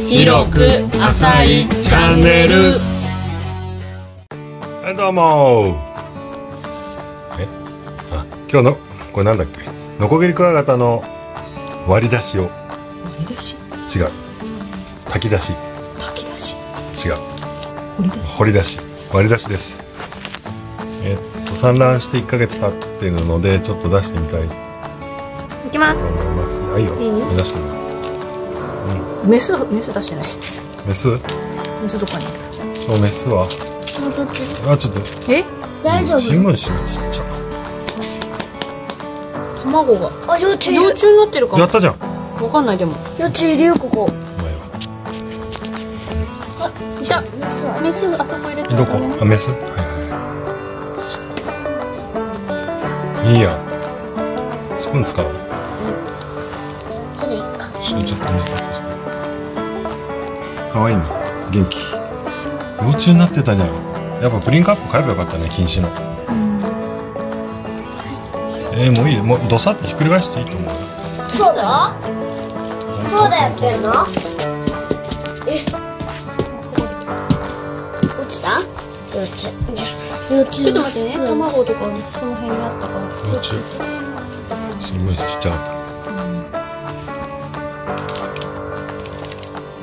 広く浅いチャンネル。 はい、どうも今日のこれなんだっけ、ノコギリクワガタの割り出しを。 割り出し？ 違う。炊き出し。 炊き出し？ 違う。 掘り出し？ 掘り出し。割り出しです。産卵して1ヶ月経ってるのでちょっと出してみたいといきます。 思います。あ、いいよ。 いい？ 出してみよう。 メス出してない。 メス？ メスどこに？ そう、メスは。あ、ちょっと。 大丈夫？ 新聞紙がちっちゃ。 卵が。 あ、幼虫。 幼虫になってるかも。 やったじゃん。 わかんないでも。 幼虫いるよ、ここ。 お前は。 いた。メスあそこ入れて。 どこ？あ、メス？はいはい。いいや。スプーン使う？ それいいか。 ちょっと短くして。可愛いね。元気。幼虫になってたじゃん。やっぱプリンカップ買えばよかったね、禁止の。もういいよ。もうどさってひっくり返していいと思うよ。 そうだやってんの？落ちた？幼虫。 ちょっと待ってね。卵とかその辺にあったから。 幼虫。新聞紙ちっちゃかった。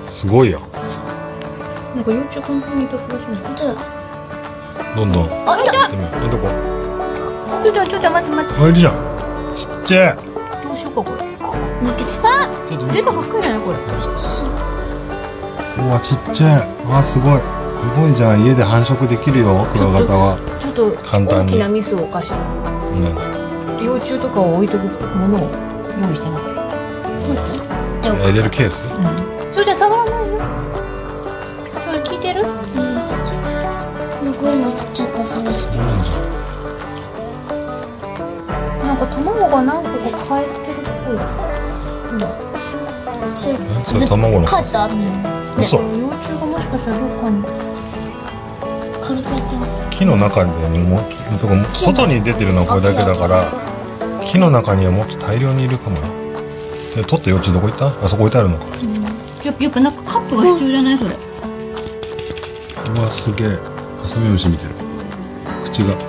すごいよ。 なんか幼虫この辺にいた気がする。 どんどん。 あ、いた。 どこ？ ちょっと待って。 あ、いるじゃん。ちっちゃい。 どうしようかこれ。 あ、 ちょっと出たばっかりじゃないこれ。 うわ、ちっちゃい。あ、すごい。すごいじゃん。家で繁殖できるよ、クワガタは。 ちょっと簡単に大きなミスを犯した。幼虫とかを置いとくものを用意してなかった。 入れるケース？ そうじゃ触らないよ。それ聞いてる？ 向こうにちっちゃった探して。 なんか卵が何個か変えてるっぽい。 それ卵の。 帰った？ 嘘。 幼虫がもしかしたらどっかに。 軽くやってみる。 木の中にも外に出てるのはこれだけだから木の中にはもっと大量にいるかもな。で取った幼虫どこ行った？あそこ置いてあるのか。 やっぱなんかカップが必要じゃないそれ。 うわ、すげえ。ハサミムシ見てる。口が。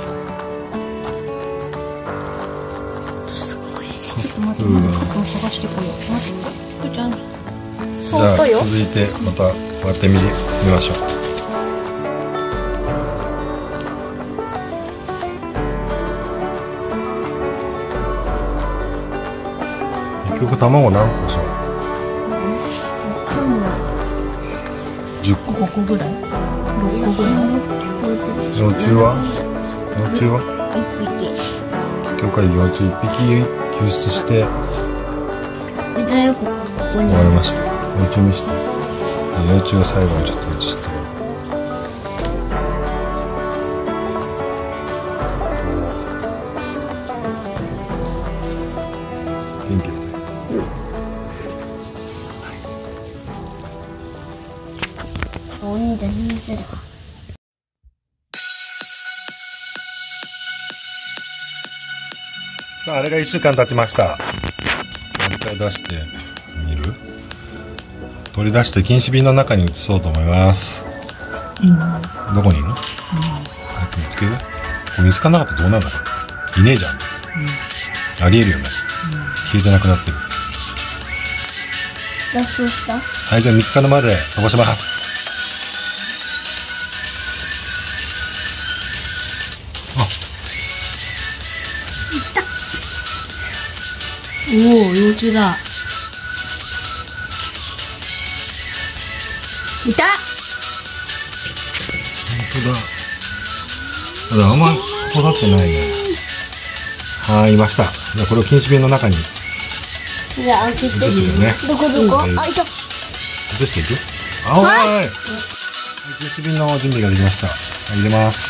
すごい。ちょっと待って、カップを探してこよう。待って、ちゃん。 じゃあ続いてまた割ってみましょう。結局卵何個でしょう？10個。 5個ぐらい？6個ぐらい？ 幼虫は結局は幼虫1匹救出して終わりました。幼虫見せて。幼虫を最後にちょっと映して。元気だね。 お兄ちゃんに見せるわ。 さあ、あれが1週間経ちました。もう一回出してみる？取り出して禁止瓶の中に移そうと思います。どこにいるの？見つける？これ見つかんなかったらどうなるの？これいねえじゃん。ありえるよね。消えてなくなってる。 脱走した？ はい、じゃあ見つかるまで飛ばします。 おお、幼虫だ。いた。 本当だ。ただあんま育ってないね。はい、いました。じゃあこれを禁止瓶の中にじゃあ開けて移してるね。 どこ？あ、いた。 移していく？あ、はい。禁止瓶の準備ができました。はい、入れます。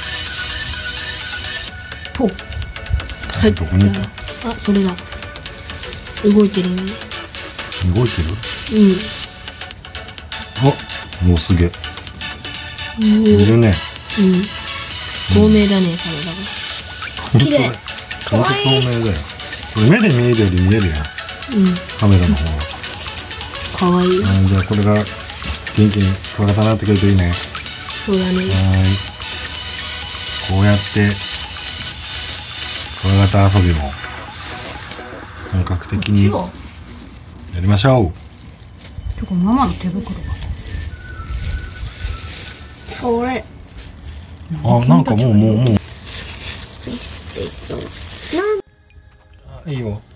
ポ。 はい、どこにいた？ あ、それだ。動いてるね。 動いてる？あ、もうすげえ。いるね。 透明だね、それだ。 綺麗。 ほんと透明だよ。これ目で見えるより見えるやん。カメラの方が。 かわいい。 じゃあこれが元気にクワガタになってくれるといいね。 そうだね。 こうやってクワガタ遊びも本格的にやりましょう。 てかママの手袋が。 それ。 なんかもういいよ。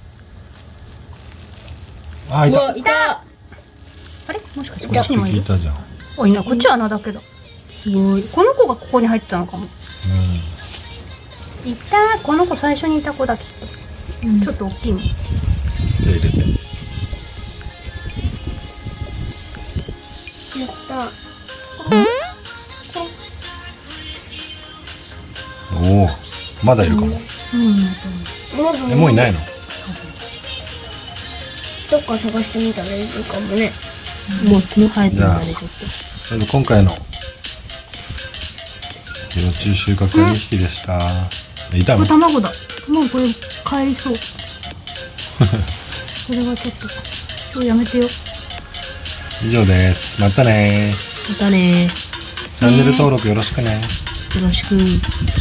いた。 いた。あれもしかしてこっちにもいる。 いたじゃん。 いない。こっちは穴だけだ。すごい。この子がここに入ってたのかも。いた。この子最初にいた子だきっと。ちょっと大きいもん。 手入れて。 やった。 おお、まだいるかも。もういないの？ どっか探してみたらいいかもね。 もう角生えてるんだね、ちょっと。 今回の幼虫収穫は2匹でした。いたの？ 卵だ。卵これ帰りそう。これはちょっとやめてよ。 以上です。またね。 またね。 チャンネル登録よろしくね。 よろしく。